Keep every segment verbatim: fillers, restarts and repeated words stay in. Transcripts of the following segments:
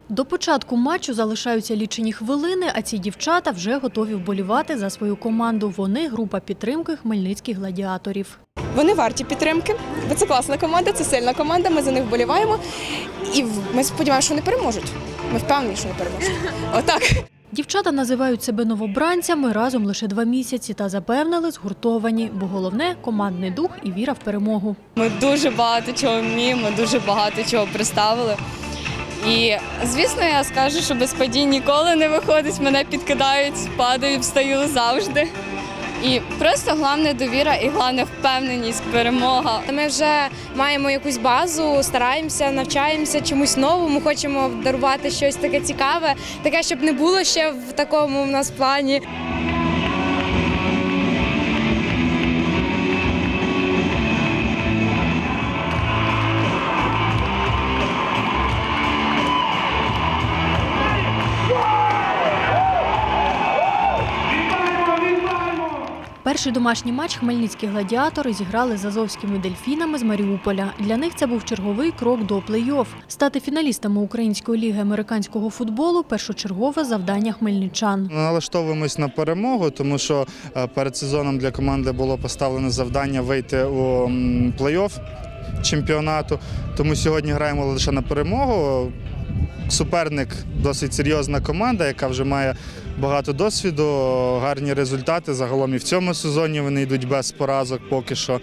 До початку матчу залишаються лічені хвилини, а ці дівчата вже готові вболівати за свою команду. Вони – група підтримки хмельницьких гладіаторів. Вони варті підтримки, бо це класна команда, це сильна команда, ми за них вболіваємо. І ми сподіваємося, що вони переможуть. Ми впевнені, що вони переможуть. Отак. Дівчата називають себе новобранцями разом лише два місяці та запевнили, згуртовані, бо головне – командний дух і віра в перемогу. Ми дуже багато чого вміємо, дуже багато чого представили. І, звісно, я скажу, що без падінь ніколи не виходить, мене підкидають, падаю, встаю завжди. І просто головне довіра і головне впевненість, перемога. Ми вже маємо якусь базу, стараємося, навчаємося чомусь новому, хочемо дарувати щось таке цікаве, таке, щоб не було ще в такому у нас плані. Перший домашній матч хмельницькі гладіатори зіграли з азовськими дельфінами з Маріуполя. Для них це був черговий крок до плей-офф. Стати фіналістами Української ліги американського футболу – першочергове завдання хмельничан. Налаштовуємось на перемогу, тому що перед сезоном для команди було поставлено завдання вийти у плей-офф чемпіонату. Тому сьогодні граємо лише на перемогу. Суперник – досить серйозна команда, яка вже має багато досвіду, гарні результати. Загалом і в цьому сезоні вони йдуть без поразок поки що.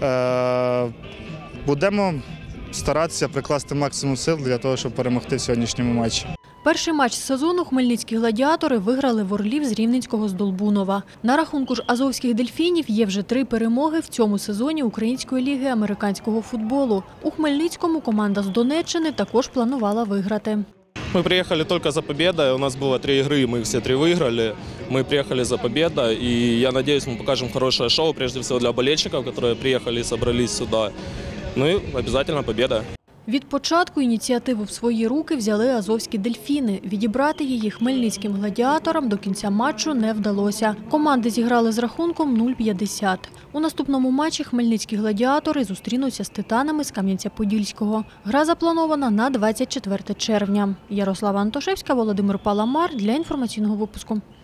Будемо старатися прикласти максимум сил для того, щоб перемогти в сьогоднішньому матчі. Перший матч сезону хмельницькі гладіатори виграли в Орлів з Рівненського з Долбунова. На рахунку ж азовських дельфінів є вже три перемоги в цьому сезоні Української ліги американського футболу. У Хмельницькому команда з Донеччини також планувала виграти. Мы приехали только за победой, у нас было три игры, мы все три выиграли. Мы приехали за победой, и я надеюсь, мы покажем хорошее шоу, прежде всего для болельщиков, которые приехали и собрались сюда. Ну и обязательно победа. Від початку ініціативу в свої руки взяли азовські дельфіни. Відібрати її хмельницьким гладіаторам до кінця матчу не вдалося. Команди зіграли з рахунком нуль п'ятдесят. У наступному матчі хмельницькі гладіатори зустрінуться з титанами з Кам'янця-Подільського. Гра запланована на двадцять четверте червня. Ярослава Антошевська, Володимир Паламар для інформаційного випуску.